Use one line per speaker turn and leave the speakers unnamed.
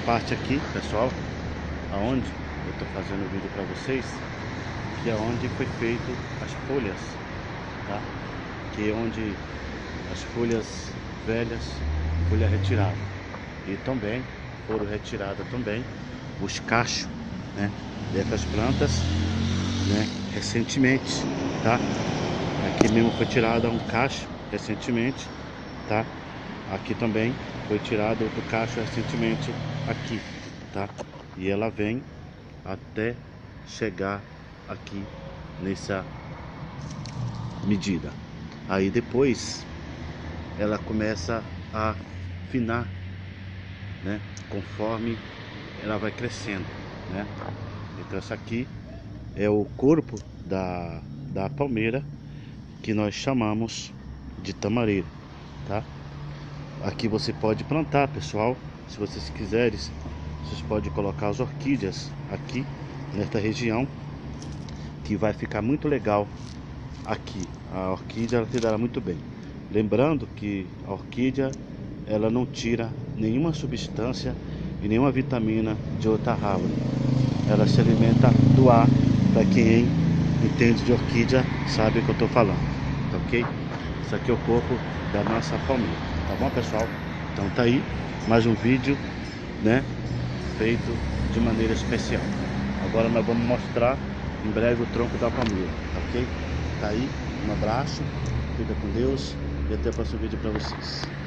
parte aqui, pessoal, aonde eu estou fazendo o vídeo para vocês, que é onde foi feito as folhas, tá? Que é onde as folhas velhas, folha retirada, e também foram retiradas também os cachos, né, dessas plantas, né, recentemente, tá? Aqui mesmo foi tirado um cacho recentemente, tá? Aqui também foi tirado outro cacho recentemente aqui, tá? E ela vem até chegar aqui nessa medida. Aí depois ela começa a afinar, né? Conforme ela vai crescendo, né? Então essa aqui é o corpo da palmeira, que nós chamamos de tamareira, tá? Aqui você pode plantar, pessoal, se vocês quiserem, vocês podem colocar as orquídeas aqui nesta região, que vai ficar muito legal aqui. A orquídea ela te dará muito bem. Lembrando que a orquídea ela não tira nenhuma substância e nenhuma vitamina de outra árvore. Ela se alimenta do ar. Para quem entende de orquídea sabe o que eu estou falando, tá ok? Isso aqui é o corpo da nossa palmeira, tá bom, pessoal? Então tá aí mais um vídeo, né, feito de maneira especial. Agora nós vamos mostrar em breve o tronco da palmeira, tá ok? Tá aí, um abraço, fica com Deus e até o próximo vídeo para vocês.